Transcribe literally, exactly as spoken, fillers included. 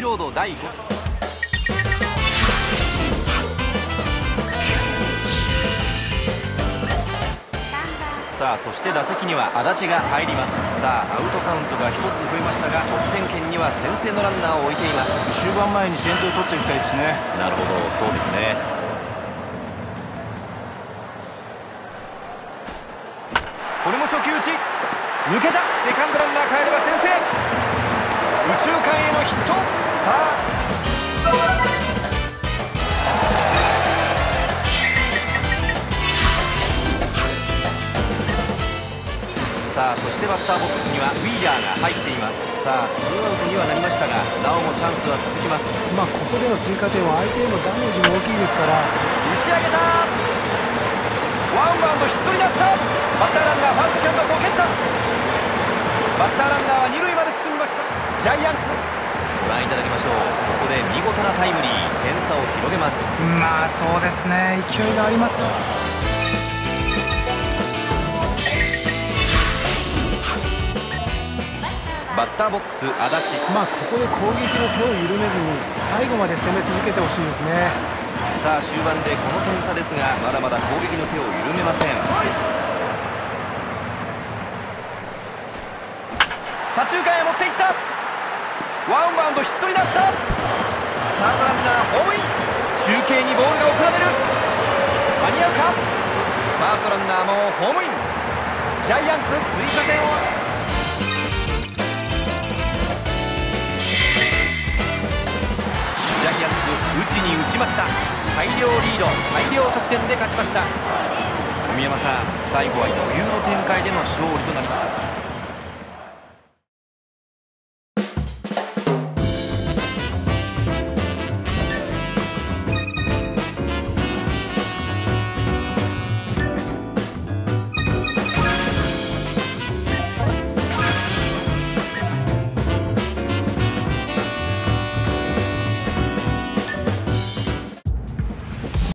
ロードだいご。さあそして打席には足立が入ります。さあアウトカウントがひとつ増えましたが得点圏には先制のランナーを置いています。 終盤前に先手を取っていきたいですね。 なるほど、そうですね。これも初球打ち抜けた。セカンドランナー帰れば先制。右中間へのヒット。さあさあそしてバッターボックスにはウィーラーが入っています。さあツーアウトにはなりましたがなおもチャンスは続きます。 まあここでの追加点は相手へのダメージも大きいですから。 打ち上げた。ワンバウンドヒットになった。バッターランナーファーストキャンバスを蹴った。バッターランナーは二塁まで進みました。ジャイアンツご覧いただきましょう。ここで見事なタイムリー、点差を広げます。 まあそうですね、勢いがありますよ。 バッターボックス足立。 まあここで攻撃の手を緩めずに最後まで攻め続けてほしいですね。 さあ終盤でこの点差ですがまだまだ攻撃の手を緩めません。左中間へ持っていった。ワンバウンドヒットになった。サードランナーホームイン。中継にボールが送られる。間に合うか。ファーストランナーもホームイン。ジャイアンツ追加点を。ジャイアンツ打ちに打ちました。大量リード、大量得点で勝ちました。小宮山さん、最後は余裕の展開での勝利となりました。